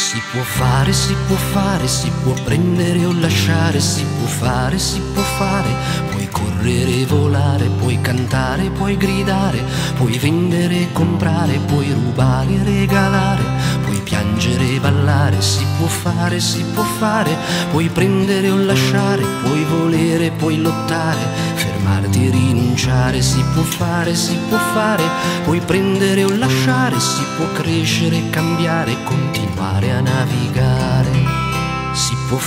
Si può prendere o lasciare, si può fare, puoi correre e volare, puoi cantare, puoi gridare, puoi vendere e comprare, puoi rubare e regalare, puoi piangere e ballare, si può fare, puoi prendere o lasciare, puoi volere, puoi lottare, fermarti e rinunciare, si può fare, puoi prendere o lasciare, si può crescere e cambiare, continuare a navigare. Si può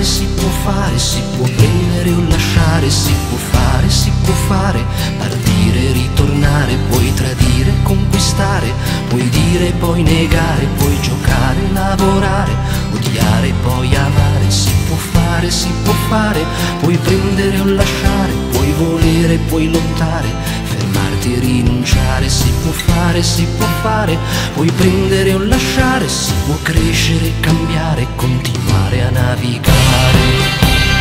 prendere o lasciare, si può fare, partire e ritornare, puoi tradire e conquistare, puoi dire e poi negare, puoi giocare, lavorare, odiare e poi amare, si può fare, puoi prendere o lasciare, puoi volere, puoi lottare, fermarti e rinunciare, si può fare, puoi prendere o lasciare, si può crescere e cambiare, continuare a navigare.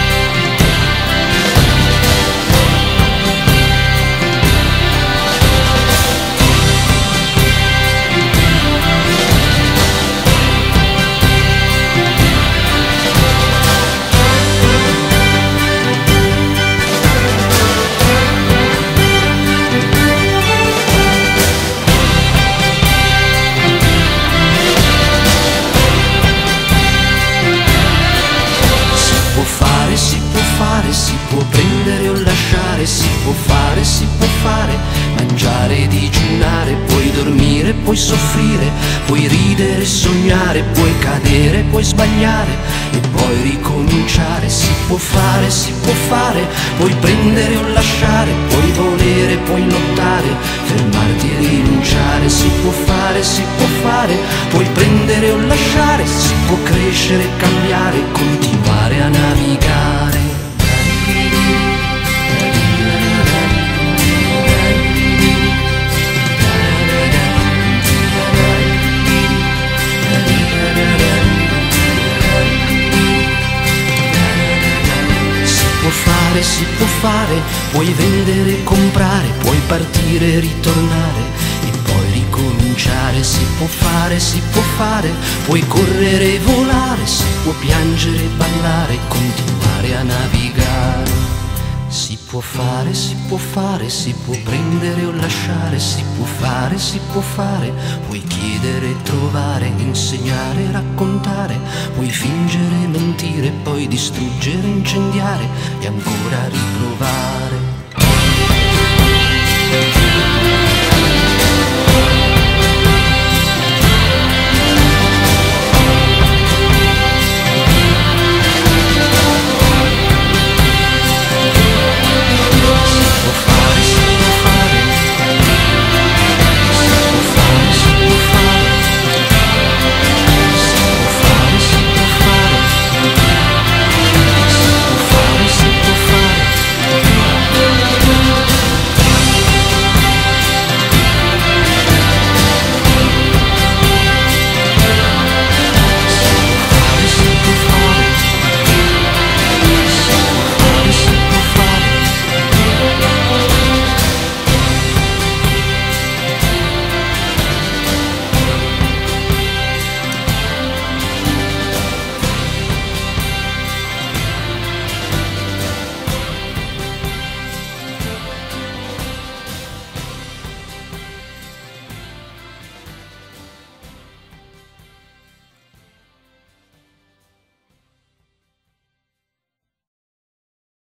Si può prendere o lasciare, si può fare, mangiare e digiunare, puoi dormire, puoi soffrire, puoi ridere e sognare, puoi cadere, puoi sbagliare e poi ricominciare, si può fare, puoi prendere o lasciare, puoi volere, puoi lottare, fermarti e rinunciare, si può fare, puoi prendere o lasciare, si può crescere, cambiare, continuare a navigare. Si può fare, puoi vendere e comprare, puoi partire e ritornare e poi ricominciare, si può fare, puoi correre e volare, si può piangere e ballare, continuare a navigare. Si può fare, si può prendere o lasciare, si può fare, puoi chiedere e trovare, insegnare e raccontare, puoi fingere e mentire, poi distruggere, incendiare e ancora riprovare.